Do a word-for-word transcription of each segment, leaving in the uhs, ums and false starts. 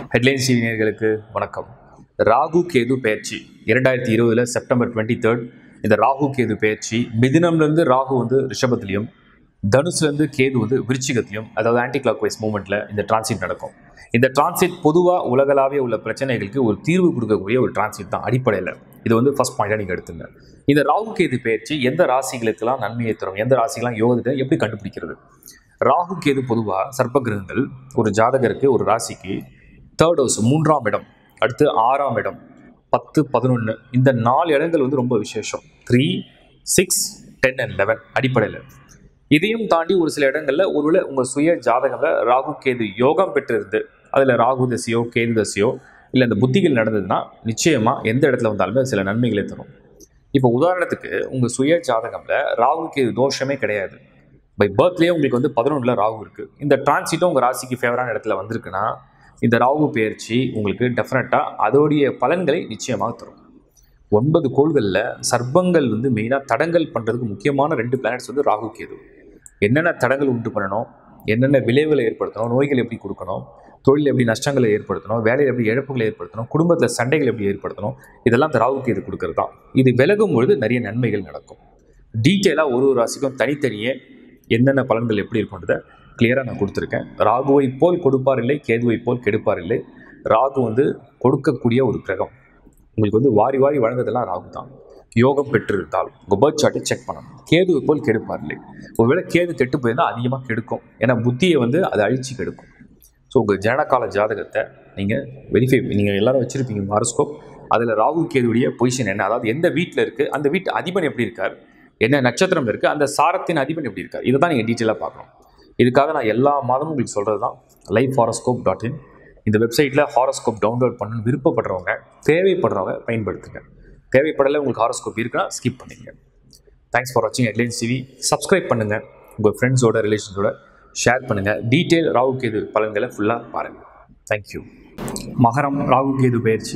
Headlines TV நேயர்களுக்கு வணக்கம். ராகு கேது பெயர்ச்சி இரண்டாயிரத்தி இருபதுல செப்டம்பர் டுவெண்ட்டி தேர்ட் இந்த ராகு கேது பெயர்ச்சி மிதுனம்லேருந்து ராகு வந்து ரிஷபத்திலையும், தனுசுலேருந்து கேது வந்து விருச்சிகத்திலையும், அதாவது ஆன்டி கிளாக் வைஸ் மூவ்மெண்ட்டில் இந்த டிரான்சிட் நடக்கும். இந்த டிரான்சிட் பொதுவாக உலகளாவிய உள்ள பிரச்சனைகளுக்கு ஒரு தீர்வு கொடுக்கக்கூடிய ஒரு டிரான்சிட் தான் அடிப்படையில். இது வந்து ஃபர்ஸ்ட் பாயிண்டாக நீங்கள் எடுத்துங்க. இந்த ராகு கேது பெயர்ச்சி எந்த ராசிகளுக்கெல்லாம் நன்மையை தரும், எந்த ராசிகளாம் யோகத்தை எப்படி கண்டுபிடிக்கிறது? ராகு கேது பொதுவாக சர்ப்ப கிரகங்கள் ஒரு ஜாதகருக்கு ஒரு ராசிக்கு தேர்ட் ஹவுஸ் மூன்றாம் இடம், அடுத்து ஆறாம் இடம், பத்து பதினொன்று, இந்த நாலு இடங்கள் வந்து ரொம்ப விசேஷம். Three six ten and eleven அடிப்படையில். இதையும் தாண்டி ஒரு சில இடங்களில் ஒருவேளை உங்கள் சுய ஜாதகத்தில் ராகு கேது யோகம் பெற்றிருந்து அதில் ராகு தசையோ கேது தசையோ இல்லை இந்த புத்திகள் நடந்ததுன்னா நிச்சயமாக எந்த இடத்துல வந்தாலுமே சில நன்மைகளை தரும். இப்போ உதாரணத்துக்கு உங்கள் சுய ஜாதகத்தில் ராகு கேது தோஷமே கிடையாது. பை பர்த்லேயே உங்களுக்கு வந்து பதினொன்றில் ராகு இருக்குது. இந்த டிரான்சிட்டும் உங்கள் ராசிக்கு ஃபேவரான இடத்துல வந்திருக்குன்னா இந்த ராகு பெயர்ச்சி உங்களுக்கு டெஃபினட்டாக அதோடைய பலன்களை நிச்சயமாக தரும். ஒன்பது கோள்களில் சர்ப்பங்கள் வந்து மெயினாக தடங்கல் பண்ணுறதுக்கு முக்கியமான ரெண்டு பிளானட்ஸ் வந்து ராகு கேது. என்னென்ன தடங்கள் உண்டு பண்ணணும், என்னென்ன விளைவுகளை ஏற்படுத்தணும், நோய்கள் எப்படி கொடுக்கணும், தொழில் எப்படி நஷ்டங்களை ஏற்படுத்தணும், வேலையில் எப்படி இழப்புகளை ஏற்படுத்தணும், குடும்பத்தில் சண்டைகள் எப்படி ஏற்படுத்தணும், இதெல்லாம் இந்த ராகு கேது கொடுக்கறது தான். இது விலகும் பொழுது நிறைய நன்மைகள் நடக்கும். டீட்டெயிலாக ஒரு ஒரு ராசிக்கும் தனித்தனியே என்னென்ன பலன்கள் எப்படி இருக்குன்றதை கிளியராக நான் கொடுத்துருக்கேன். ராகுவை போல் கொடுப்பார் இல்லை, கேதுவை போல் கெடுப்பார் இல்லை. ராகு வந்து கொடுக்கக்கூடிய ஒரு கிரகம். உங்களுக்கு வந்து வாரி வாரி வழங்குறதெல்லாம் ராகு தான். யோகம் பெற்றிருந்தால் உங்கள் பர்த் சார்ட்டை செக் பண்ணணும். கேதுவை போல் கெடுப்பார் இல்லை. ஒருவேளை கேது கெட்டு போயிருந்தால் அதிகமாக கெடுக்கும். ஏன்னா புத்தியை வந்து அதை அழித்து கெடுக்கும். ஸோ உங்கள் ஜனகால ஜாதகத்தை நீங்கள் வெரிஃபை நீங்கள் எல்லோரும் வச்சுருப்பீங்க ஹாரோஸ்கோப். அதில் ராகு கேதுடைய பொசிஷன் என்ன, அதாவது எந்த வீட்டில் இருக்குது, அந்த வீட்டு அதிபன் எப்படி இருக்கார், என்ன நட்சத்திரம் இருக்குது, அந்த சாரத்தின் அதிபன் எப்படி இருக்கார், இதை தான் நீங்கள் டீட்டெயிலாக பார்க்கணும். இதுக்காக நான் எல்லா மாதமும் உங்களுக்கு சொல்கிறது தான் லைஃப் ஹாரோஸ்கோப் டாட் இன். இந்த வெப்சைட்டில் ஹாரோஸ்கோப் டவுன்லோட் பண்ணணும். விருப்பப்படுறவங்க, தேவைப்படுறவங்க பயன்படுத்துங்க. தேவைப்படலை உங்களுக்கு ஹாரோஸ்கோப் இருக்குன்னா ஸ்கிப் பண்ணிங்க. தேங்க்ஸ் ஃபார் வாட்சிங் ஹெட்லைன்ஸ் டிவி. சப்ஸ்கிரைப் பண்ணுங்கள், உங்கள் ஃப்ரெண்ட்ஸோட ரிலேஷன்ஸோட ஷேர் பண்ணுங்கள். டீட்டெயில் ராகு கேது பலன்களை ஃபுல்லாக பாருங்கள். தேங்க்யூ. மகரம் ராகு கேது பயிற்சி.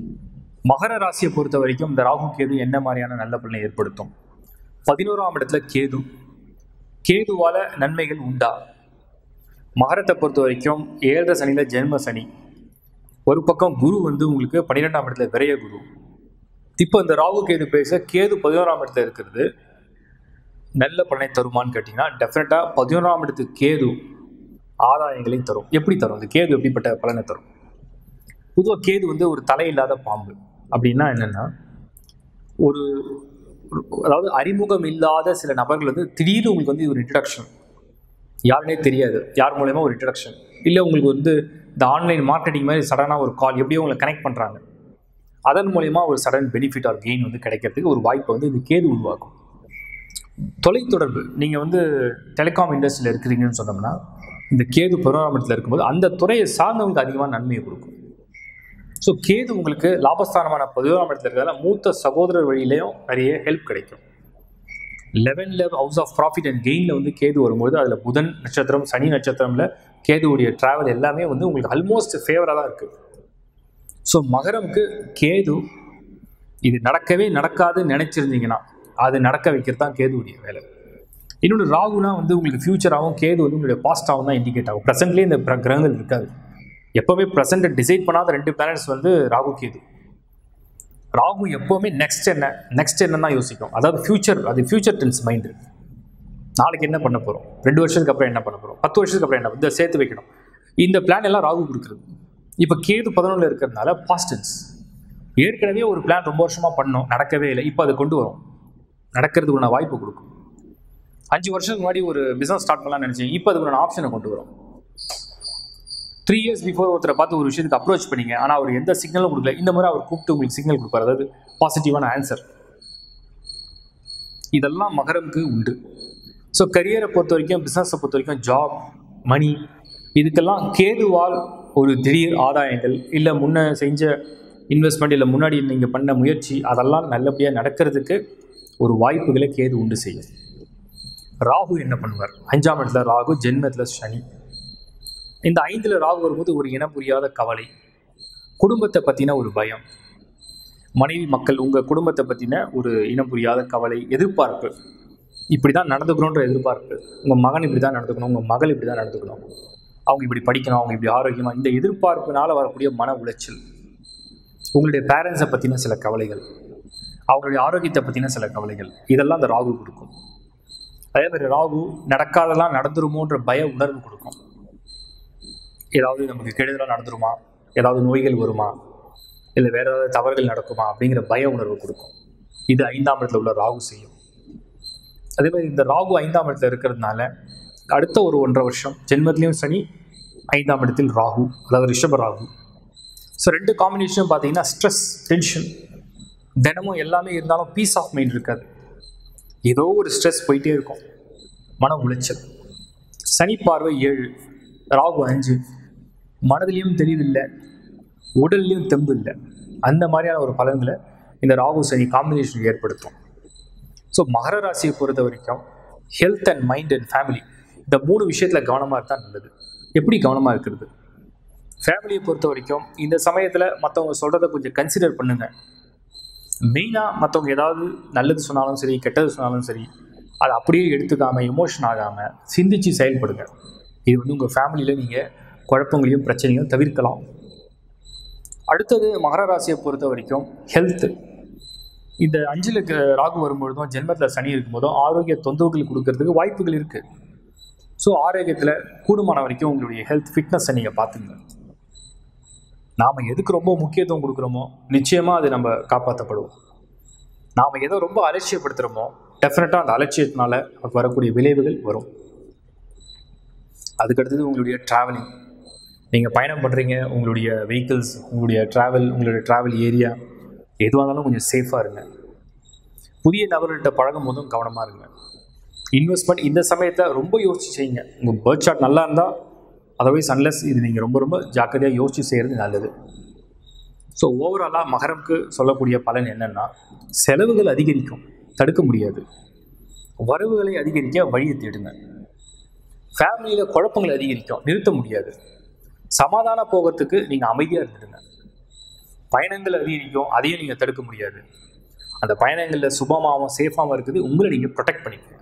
மகர ராசியை பொறுத்த வரைக்கும் இந்த ராகு கேது என்ன மாதிரியான நல்ல பலனை ஏற்படுத்தும்? பதினோராம் இடத்துல கேது. கேதுவால் நன்மைகள் உண்டா? மகரத்தை பொறுத்த வரைக்கும் ஏழரை சனியில் ஜென்ம சனி. ஒரு பக்கம் குரு வந்து உங்களுக்கு பன்னிரெண்டாம் இடத்துல விரைய குரு. இப்போ இந்த ராகு கேது பேச கேது பதினோராம் இடத்துல இருக்கிறது நல்ல பலனை தருமான்னு கேட்டிங்கன்னா டெஃபினட்டாக பதினோராம் இடத்துக்கு கேது ஆதாயங்களையும் தரும். எப்படி தரும்? இந்த கேது எப்படிப்பட்ட பலனை தரும்? பொதுவாக கேது வந்து ஒரு தலையில்லாத பாம்பு. அப்படின்னா என்னென்னா, ஒரு அதாவது அறிமுகம் இல்லாத சில நபர்கள் வந்து திடீர்னு உங்களுக்கு வந்து ஒரு இன்ட்ரடக்ஷன், யாருன்னே தெரியாது, யார் மூலயமா ஒரு இன்ட்ரடக்ஷன், இல்லை உங்களுக்கு வந்து இந்த ஆன்லைன் மார்க்கெட்டிங் மாதிரி சடனாக ஒரு கால் எப்படியோ உங்களை கனெக்ட் பண்ணுறாங்க. அதன் மூலயமா ஒரு சடன் பெனிஃபிட் ஆர் கெயின் வந்து கிடைக்கிறதுக்கு ஒரு வாய்ப்பை வந்து இந்த கேது உருவாக்கும். தொலைத்தொடர்பு, நீங்கள் வந்து டெலிகாம் இண்டஸ்ட்ரியில் இருக்கிறீங்கன்னு சொன்னோம்னா இந்த கேது பதினோராம் இடத்துல இருக்கும்போது அந்த துறையை சார்ந்தவங்களுக்கு அதிகமாக நன்மையை கொடுக்கும். ஸோ கேது உங்களுக்கு லாபஸ்தானமான பதினோராம் இடத்துல இருக்கிறதால மூத்த சகோதரர் வழியிலையும் நிறைய ஹெல்ப் கிடைக்கும். லெவன் லெவ் ஹவுஸ் ஆஃப் ப்ராஃபிட் அண்ட் கெயினில் வந்து கேது வரும்போது அதில் புதன் நட்சத்திரம், சனி நட்சத்திரமில் கேதுவுடைய ட்ராவல் எல்லாமே வந்து உங்களுக்கு ஆல்மோஸ்ட் ஃபேவராக தான் இருக்குது. ஸோ மகரமுக்கு கேது இது நடக்கவே நடக்காதுன்னு நினச்சிருந்தீங்கன்னா அது நடக்க வைக்கிறது தான் கேதுவுடைய வேலை. இன்னொன்று ராகுனா வந்து உங்களுக்கு ஃபியூச்சராகவும், கேது வந்து உங்களுடைய பாஸ்டாகவும் தான் இண்டிகேட் ஆகும். ப்ரெசென்ட்லேயே இந்த கிரகங்கள் இருக்காது. எப்போவுமே ப்ரெசென்ட்டை டிசைட் பண்ணாத ரெண்டு பிளானட்ஸ் வந்து ராகு கேது. ராகு எப்போவுமே நெக்ஸ்ட் என்ன நெக்ஸ்ட் என்னன்னு தான் யோசிக்கும். அதாவது ஃபியூச்சர், அது ஃபியூச்சர் டென்ஸ் மைண்டு. நாளைக்கு என்ன பண்ண போகிறோம், ரெண்டு வருஷத்துக்கு அப்புறம் என்ன பண்ண போகிறோம், பத்து வருஷத்துக்கு அப்புறம் என்ன, இதை சேர்த்து வைக்கணும். இந்த பிளான் எல்லாம் ராகு கொடுக்குறது. இப்போ கேது பதினொன்றில் இருக்கிறதுனால பாஸ்டன்ஸ். ஏற்கனவே ஒரு பிளான் ரொம்ப வருஷமாக பண்ணோம், நடக்கவே இல்லை, இப்போ அதை கொண்டு வரும், நடக்கிறதுக்குள்ள வாய்ப்பு கொடுக்கும். அஞ்சு வருஷத்துக்கு முன்னாடி ஒரு பிஸ்னஸ் ஸ்டார்ட் பண்ணலாம்னு நினச்சிங்க, இப்போ அதுக்குள்ள ஆப்ஷனை கொண்டு வரும். த்ரீ இயர்ஸ் பிஃபோர் ஒருத்தரை பார்த்து ஒரு விஷயத்துக்கு அப்ரோச் பண்ணிங்க, ஆனால் அவர் எந்த சிக்னலும் கொடுக்கல. இந்த மாதிரி அவர் கூப்பிட்டு உங்களுக்கு சிக்னல் கொடுப்பார், அதாவது பாசிட்டிவான ஆன்சர். இதெல்லாம் மகரமுக்கு உண்டு. ஸோ கரியரை பொறுத்த வரைக்கும், பிஸ்னஸை பொறுத்த வரைக்கும், ஜாப், மணி, இதுக்கெல்லாம் கேதுவால் ஒரு திடீர் ஆதாயங்கள், இல்லை முன்ன செஞ்ச இன்வெஸ்ட்மெண்ட், இல்லை முன்னாடி நீங்கள் பண்ண முயற்சி, அதெல்லாம் நல்லபடியாக நடக்கிறதுக்கு ஒரு வாய்ப்புகளை கேது உண்டு செய்யும். ராகு என்ன பண்ணுவார்? அஞ்சாம் இடத்துல ராகு, ஜென்மத்தில் சனி. இந்த ஐந்தில் ராகு வரும்போது ஒரு இனம் புரியாத கவலை, குடும்பத்தை பற்றின ஒரு பயம், மனைவி மக்கள் உங்கள் குடும்பத்தை பற்றின ஒரு இனம் புரியாத கவலை, எதிர்பார்ப்பு, இப்படி தான் நடந்துக்கணுன்ற எதிர்பார்ப்பு. உங்கள் மகன் இப்படி தான் நடந்துக்கணும், உங்கள் மகள் இப்படி தான் நடந்துக்கணும், அவங்க இப்படி படிக்கணும், அவங்க இப்படி ஆரோக்கியமாக, இந்த எதிர்பார்ப்பினால் வரக்கூடிய மன உளைச்சல், உங்களுடைய பேரண்ட்ஸை பற்றின சில கவலைகள், அவங்களுடைய ஆரோக்கியத்தை பற்றின சில கவலைகள், இதெல்லாம் அந்த ராகு கொடுக்கும். அதே மாதிரி ராகு நடக்காதெல்லாம் நடந்துருமோன்ற பய உணர்வு கொடுக்கும். ஏதாவது நமக்கு கெடுதலாக நடந்துருமா, ஏதாவது நோய்கள் வருமா, இல்லை வேறு ஏதாவது தவறுகள் நடக்குமா அப்படிங்கிற பய உணர்வு கொடுக்கும். இது ஐந்தாம் இடத்துல உள்ள ராகு செய்யும். அதே மாதிரி இந்த ராகு ஐந்தாம் இடத்துல இருக்கிறதுனால அடுத்த ஒரு ஒன்றரை வருஷம் ஜென்மத்திலையும் சனி, ஐந்தாம் இடத்தில் ராகு, அதாவது ரிஷப ராகு. ஸோ ரெண்டு காம்பினேஷனும் பார்த்தீங்கன்னா ஸ்ட்ரெஸ், டென்ஷன், தினமும் எல்லாமே இருந்தாலும் பீஸ் ஆஃப் மைண்ட் இருக்காது. ஏதோ ஒரு ஸ்ட்ரெஸ் போயிட்டே இருக்கும், மன உளைச்சல். சனி பார்வை ஏழு, ராகு அஞ்சு, மனதிலையும் தெளிவில்லை, உடல்லையும் தெம்பு இல்லை. அந்த மாதிரியான ஒரு பலன்களை இந்த ராகு சனி காம்பினேஷன் ஏற்படுத்தும். ஸோ மகர ராசியை பொறுத்த வரைக்கும் health and mind and family, இந்த மூணு விஷயத்தில் கவனமாக இருந்தால் நல்லது. எப்படி கவனமாக இருக்கிறது? ஃபேமிலியை பொறுத்த வரைக்கும் இந்த சமயத்தில் மற்றவங்க சொல்கிறத கொஞ்சம் கன்சிடர் பண்ணுங்கள். மெயினாக மற்றவங்க ஏதாவது நல்லது சொன்னாலும் சரி, கெட்டது சொன்னாலும் சரி, அதை அப்படியே எடுத்துக்காமல், எமோஷன் ஆகாமல் சிந்திச்சு செயல்படுங்க. இது வந்து உங்கள் ஃபேமிலியில் நீங்கள் குழப்பங்களையும் பிரச்சனையும் தவிர்க்கலாம். அடுத்தது மகர ராசியை பொறுத்த வரைக்கும் ஹெல்த்து. இந்த அஞ்சில் ராகு வரும்பொழுதும் ஜென்மத்தில் சனி இருக்கும்போதும் ஆரோக்கிய தொந்தரவுகள் கொடுக்கறதுக்கு வாய்ப்புகள் இருக்குது. ஸோ ஆரோக்கியத்தில் கூடுமான வரைக்கும் உங்களுடைய ஹெல்த் ஃபிட்னஸை நீங்கள் பார்த்துங்க. நாம் எதுக்கு ரொம்ப முக்கியத்துவம் கொடுக்குறோமோ நிச்சயமாக அது நம்ம காப்பாற்றப்படுவோம். நாம் எதோ ரொம்ப அலட்சியப்படுத்துகிறோமோ டெஃபினட்டாக அந்த அலட்சியத்தினால வரக்கூடிய விளைவுகள் வரும். அதுக்கடுத்தது உங்களுடைய ட்ராவலிங். நீங்கள் பயணம் பண்ணுறீங்க, உங்களுடைய வெஹிக்கிள்ஸ், உங்களுடைய ட்ராவல், உங்களுடைய ட்ராவல் ஏரியா எதுவாக இருந்தாலும் கொஞ்சம் சேஃபாக இருங்க. புதிய நபர்கள்ட்ட பழகும் போதும் கவனமாக இருங்க. இன்வெஸ்ட்மெண்ட் இந்த சமயத்தை ரொம்ப யோசிச்சு செய்யுங்க. உங்கள் பர்த் சார்ட் நல்லா இருந்தால், அதர்வைஸ் அன்லெஸ் இது நீங்கள் ரொம்ப ரொம்ப ஜாக்கிரதையாக யோசிச்சு செய்கிறது நல்லது. ஸோ ஓவராலாக மகரம்க்கு சொல்லக்கூடிய பலன் என்னென்னா, செலவுகள் அதிகரிக்கும், தடுக்க முடியாது. வரவுகளை அதிகரிக்க வழியை தேடுங்க. ஃபேமிலியில் குழப்பங்கள் அதிகரிக்கும், நிறுத்த முடியாது. சமாதானம் போகிறதுக்கு நீங்கள் அமைதியாக இருந்துடுங்க. பயணங்கள் அதிகரிக்கும், அதையும் நீங்கள் தடுக்க முடியாது. அந்த பயணங்களில் சுபமாகவும் சேஃபாகவும் இருக்குது, உங்களை நீங்கள் ப்ரொடெக்ட் பண்ணிக்கணும்.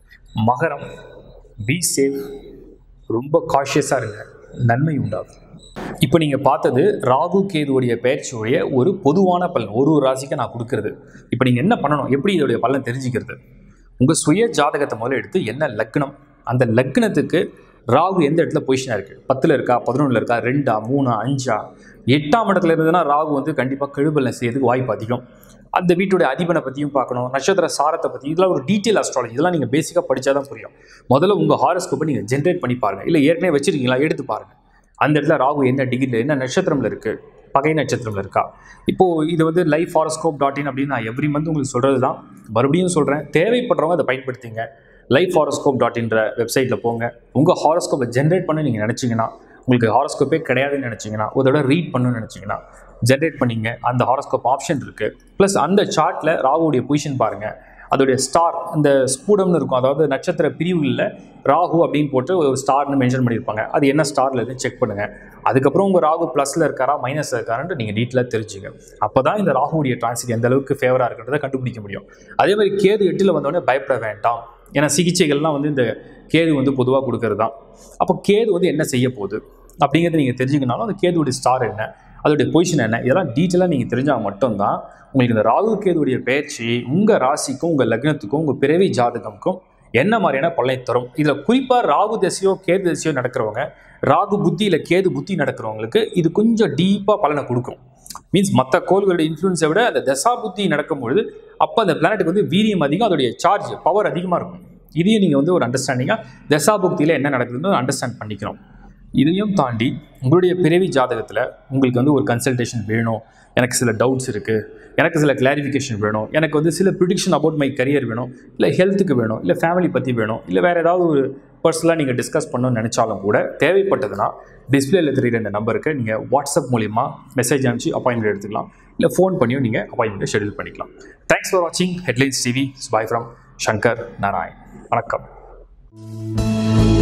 மகரம், பி சேஃப், ரொம்ப காஷியஸாக இருங்க, நன்மை உண்டாகும். இப்போ நீங்கள் பார்த்தது ராகு கேதுவுடைய பயிற்சியுடைய ஒரு பொதுவான பலன், ஒரு ஒரு ராசிக்கு நான் கொடுக்குறது. இப்போ நீங்கள் என்ன பண்ணணும், எப்படி இதோடைய பலன் தெரிஞ்சுக்கிறது? உங்கள் சுய ஜாதகத்தை முதல்ல எடுத்து என்ன லக்னம், அந்த லக்னத்துக்கு ராகு எந்த இடத்துல பொசிஷனாக இருக்குது, பத்தில் இருக்கா, பதினொன்றில் இருக்கா, ரெண்டா, மூணா, அஞ்சா, எட்டாம் இடத்துல இருந்ததுன்னா ராகு வந்து கண்டிப்பாக கெடுபலன் செய்யறதுக்கு வாய்ப்பு அதிகம். அந்த வீட்டுடைய அதிபனை பற்றியும் பார்க்கணும், நட்சத்திர சாரத்தை பற்றி, இதெல்லாம் ஒரு டீட்டெயில் அஸ்ட்ராலஜி, இதெல்லாம் நீங்கள் பேசிக்காக படித்தா தான் புரியும். முதல்ல உங்கள் ஹாரோஸ்கோப்பை நீங்கள் ஜென்ரேட் பண்ணி பாருங்கள், இல்லை ஏற்கனவே வச்சுருக்கீங்களா எடுத்து பாருங்கள். அந்த இடத்துல ராகு என்ன டிகிரியில், என்ன நட்சத்திரமில் இருக்குது, பகை நட்சத்திரமில் இருக்கா. இப்போது இது வந்து லைஃப் ஹாரோஸ்கோப் டாட் இன் அப்படின்னு நான் எவ்ரி மந்த் உங்களுக்கு சொல்கிறது தான். மறுபடியும் சொல்கிறேன், தேவைப்படுறவங்க அதை பயன்படுத்திங்க. லைஃப் ஹாரோஸ்கோப் டாட் இன்ற வெப்சைட்டில் போங்க. உங்கள் ஹாரோஸ்கோப்பை ஜென்ரேட் பண்ண நீங்கள் நினச்சிங்கன்னா, உங்களுக்கு ஹாரோஸ்கோப்பே கிடையாதுன்னு நினச்சிங்கன்னா, ஒரு தடவை ரீட் பண்ணணும்னு நினச்சிங்கன்னா ஜென்ரேட் பண்ணிங்க. அந்த ஹாரோஸ்கோப் ஆப்ஷன் இருக்குது. ப்ளஸ் அந்த சார்ட்டில் ராகுடைய பொசிஷன் பாருங்கள், அதோடைய ஸ்டார், அந்த ஸ்பூடம்னு இருக்கும், அதாவது நட்சத்திர பிரிவுகளில் ராகு அப்படின்னு போட்டு ஒரு ஸ்டார்னு மென்ஷன் பண்ணியிருப்பாங்க. அது என்ன ஸ்டாரில் இருக்குன்னு செக் பண்ணுங்கள். அதுக்கப்புறம் உங்கள் ராகு ப்ளஸில் இருக்காரா மைனஸில் இருக்காருன்ட்டு நீங்கள் டீட்டெயிலாக தெரிஞ்சுங்க. அப்போ தான் இந்த ராகுடைய டிரான்சிட் எந்த அளவுக்கு ஃபேவராக இருக்கிறத கண்டுபிடிக்க முடியும். அதே மாதிரி கேது எட்டில் வந்தோடனே பயப்பட வேண்டாம். ஏன்னா சிகிச்சைகள்லாம் வந்து இந்த கேது வந்து பொதுவாக கொடுக்கறது தான். அப்போ கேது வந்து என்ன செய்ய போகுது அப்படிங்கிறத நீங்கள் தெரிஞ்சுக்கனாலும் அந்த கேதுடைய ஸ்டார் என்ன, அதோடைய பொசிஷன் என்ன, இதெல்லாம் டீட்டெயிலாக நீங்கள் தெரிஞ்சால் மட்டும்தான் உங்களுக்கு இந்த ராகு கேதுடைய பயிற்சி உங்கள் ராசிக்கும் உங்கள் லக்னத்துக்கும் உங்கள் பிறவி ஜாதகமுக்கும் என்ன மாதிரியான பலனை தரும். இதில் குறிப்பாக ராகு தசையோ கேது தசையோ நடக்கிறவங்க, ராகு புத்தி இல்லை கேது புத்தி நடக்கிறவங்களுக்கு இது கொஞ்சம் டீப்பாக பலனை கொடுக்கும். மீன்ஸ் மற்ற கோள்களுடைய இன்ஃப்ளூன்ஸை விட அந்த தசா புத்தி நடக்கும்பொழுது அப்போ அந்த பிளானட்டுக்கு வந்து வீரியம் அதிகம், அதோடைய சார்ஜ் பவர் அதிகமாக இருக்கும். இதையும் நீங்கள் வந்து ஒரு அண்டர்ஸ்டாண்டிங்காக தசா புக்தியில் என்ன நடக்குதுன்னு அண்டர்ஸ்டாண்ட் பண்ணிக்கணும். இதையும் தாண்டி உங்களுடைய பிறவி ஜாதகத்தில் உங்களுக்கு வந்து ஒரு கன்சல்டேஷன் வேணும், எனக்கு சில டவுட்ஸ் இருக்குது, எனக்கு சில கிளாரிஃபிகேஷன் வேணும், எனக்கு வந்து சில ப்ரிடிக்ஷன் அபவுட் மை கரியர் வேணும், இல்லை ஹெல்த்துக்கு வேணும், இல்லை ஃபேமிலி பற்றி வேணும், இல்லை வேறு ஏதாவது ஒரு பர்சனலாக நீங்கள் டிஸ்கஸ் பண்ணணும்னு நினச்சாலும் கூட தேவைப்பட்டதுன்னா டிஸ்பிளேல தெரிகிற இந்த நம்பருக்கு நீங்கள் வாட்ஸ்அப் மூலிமா மெசேஜ் அனுப்பிச்சு அப்பாயின்மெண்ட் எடுத்துக்கலாம், இல்லை ஃபோன் பண்ணியும் நீங்கள் அப்பாயின்மெண்ட்டை ஷெடியூல் பண்ணிக்கலாம். தேங்க்ஸ் ஃபார் வாட்சிங் headlines TV. Bye from Shankar Narayan. வணக்கம்.